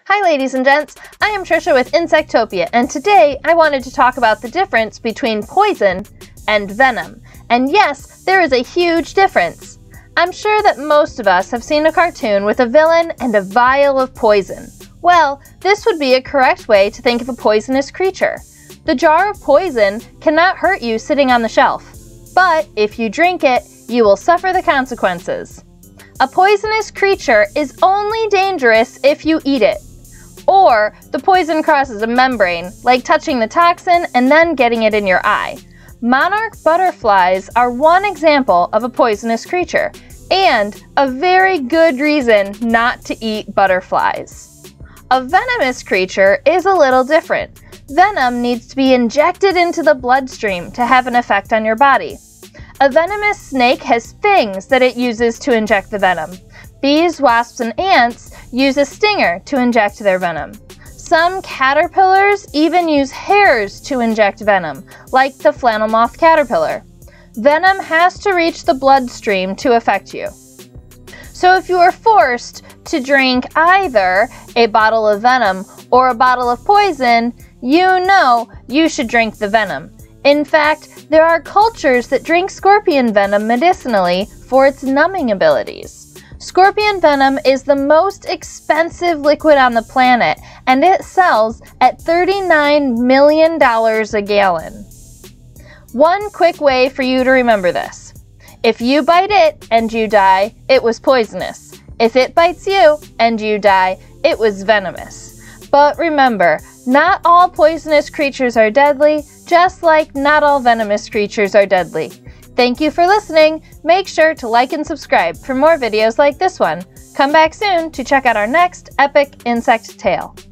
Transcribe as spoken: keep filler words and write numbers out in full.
Hi ladies and gents, I am Trisha with Insectopia, and today I wanted to talk about the difference between poison and venom. And yes, there is a huge difference. I'm sure that most of us have seen a cartoon with a villain and a vial of poison. Well, this would be a correct way to think of a poisonous creature. The jar of poison cannot hurt you sitting on the shelf, but if you drink it, you will suffer the consequences. A poisonous creature is only dangerous if you eat it, or the poison crosses a membrane, like touching the toxin and then getting it in your eye. Monarch butterflies are one example of a poisonous creature, and a very good reason not to eat butterflies. A venomous creature is a little different. Venom needs to be injected into the bloodstream to have an effect on your body. A venomous snake has fangs that it uses to inject the venom. Bees, wasps, and ants use a stinger to inject their venom. Some caterpillars even use hairs to inject venom, like the flannel moth caterpillar. Venom has to reach the bloodstream to affect you. So if you are forced to drink either a bottle of venom or a bottle of poison, you know you should drink the venom. In fact, there are cultures that drink scorpion venom medicinally for its numbing abilities. Scorpion venom is the most expensive liquid on the planet, and it sells at thirty-nine million dollars a gallon. One quick way for you to remember this. If you bite it and you die, it was poisonous. If it bites you and you die, it was venomous. But remember, not all poisonous creatures are deadly, just like not all venomous creatures are deadly. Thank you for listening. Make sure to like and subscribe for more videos like this one. Come back soon to check out our next epic insect tale.